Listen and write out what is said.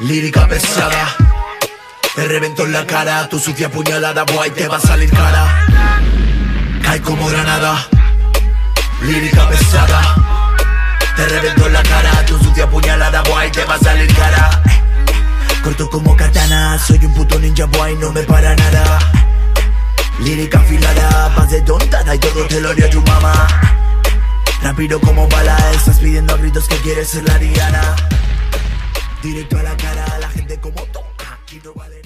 Lírica pesada, te reventó en la cara, tu sucia puñalada, boy, te va a salir cara. Cae como granada. Lírica pesada, te reventó en la cara, tu sucia puñalada, boy, te va a salir cara. Corto como katana, soy un puto ninja, boy, no me para nada. Lírica afilada, vas de tontada y todo te lo haría tu mamá. Rápido como bala, estás pidiendo a gritos que quieres ser la Rihanna. Directo a la cara, la gente como tú, aquí no vale.